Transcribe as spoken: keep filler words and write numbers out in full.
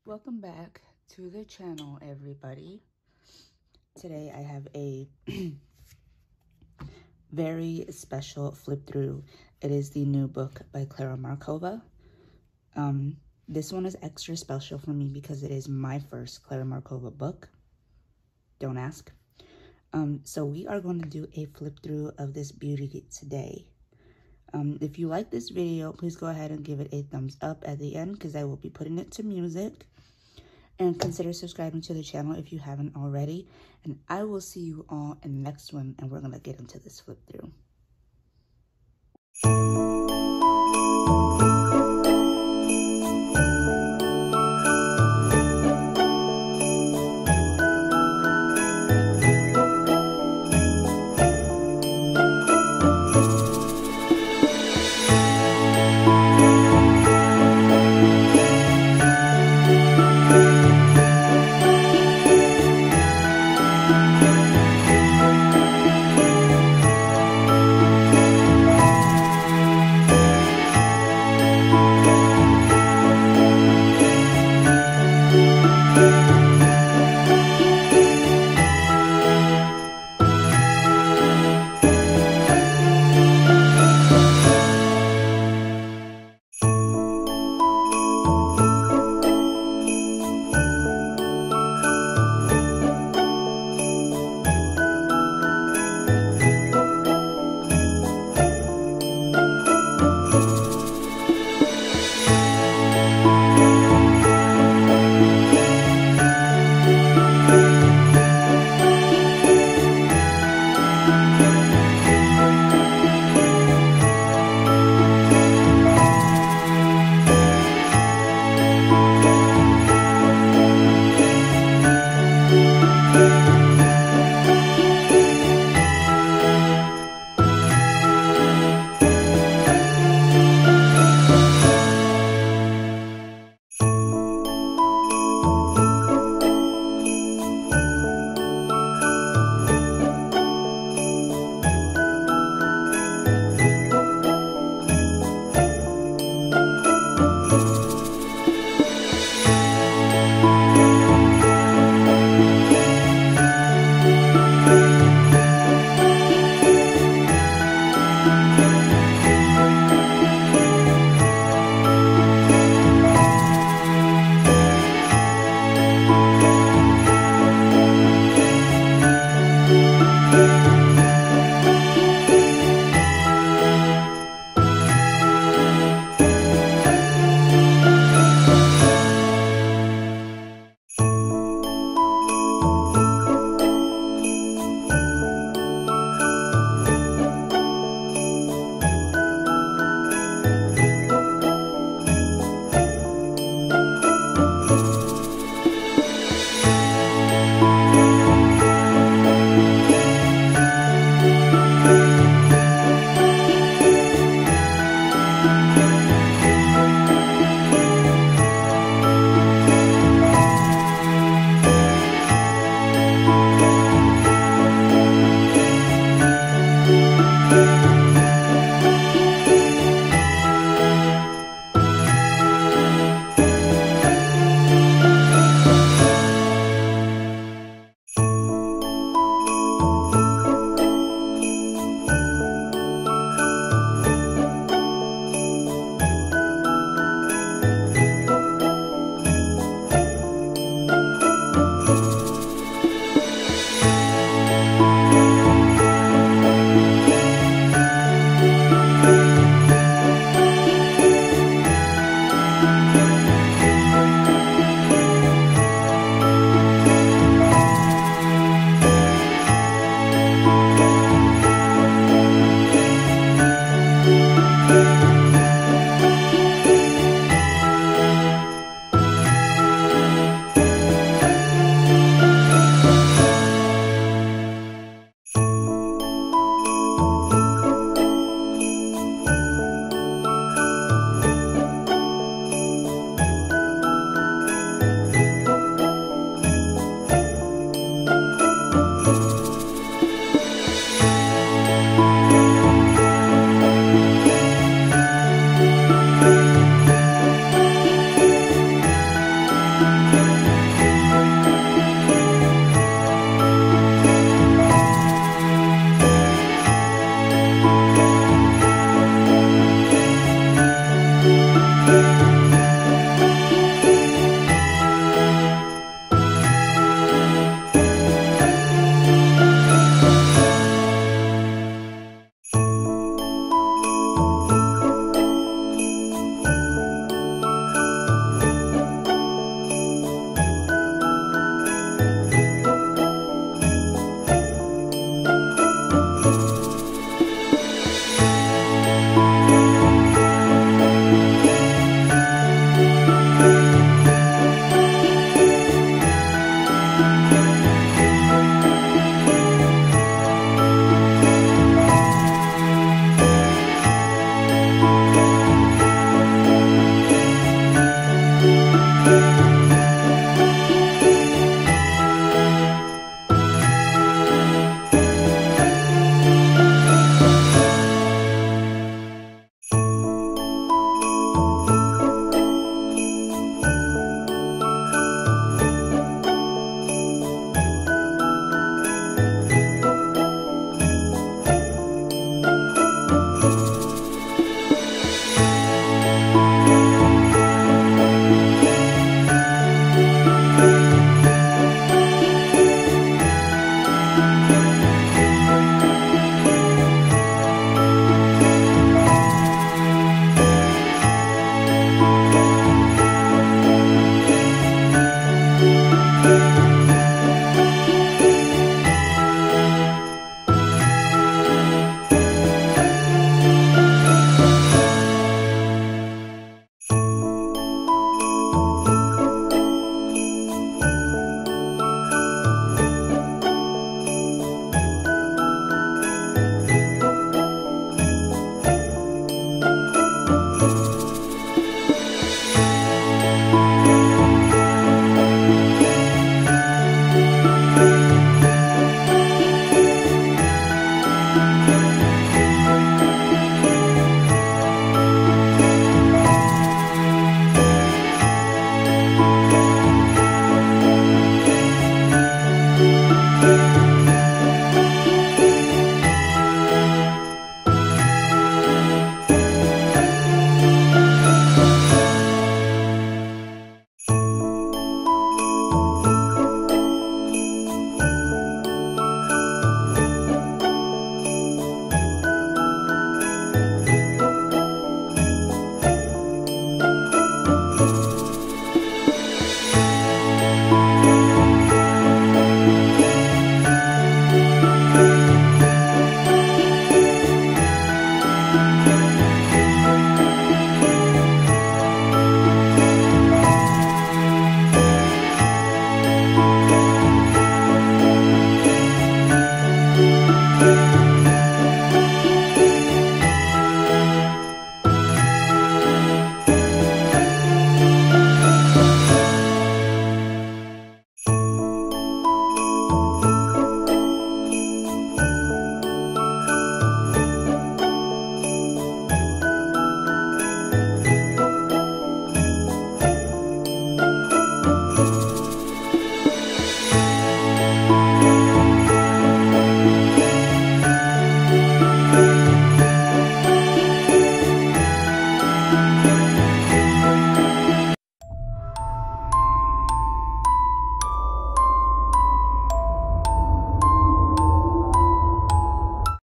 Welcome back to the channel, everybody. Today I have a very special flip through. It is the new book by Klara Markova. Um, this one is extra special for me because it is my first Klara Markova book. Don't ask. Um, so we are going to do a flip through of this beauty today. Um, if you like this video, please go ahead and give it a thumbs up at the end because I will be putting it to music. And consider subscribing to the channel if you haven't already. And I will see you all in the next one, and we're going to get into this flip through.